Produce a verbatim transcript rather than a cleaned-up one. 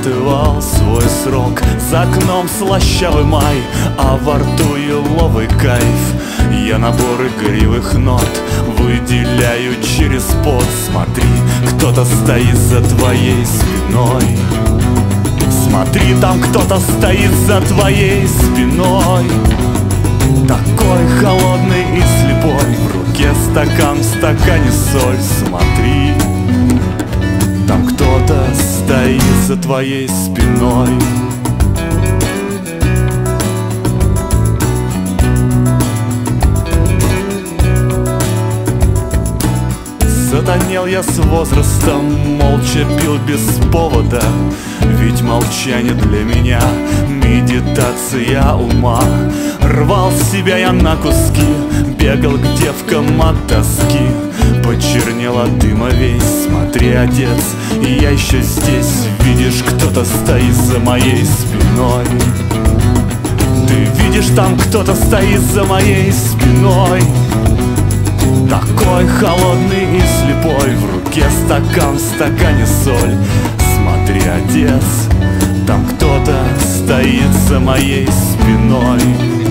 остывал свой срок. За окном слащавый май, а во рту еловый кайф. Я набор игривых нот выделяю через пот. Смотри, кто-то стоит за твоей спиной. Смотри, там кто-то стоит за твоей спиной. Такой холодный и слепой, в руке стакан, в стакане соль. Смотри, там кто-то стоит за твоей спиной. Сатанел я с возрастом, молча пил без повода. Ведь молчание для меня медитация ума. Рвал себя я на куски, бегал к девкам от тоски. Почернел от дыма весь, смотри, отец, я еще здесь. Видишь, кто-то стоит за моей спиной. Ты видишь, там кто-то стоит за моей спиной. Такой холодный и слепой, в руке стакан, в стакане соль. Смотри, отец, там кто-то стоит за моей спиной.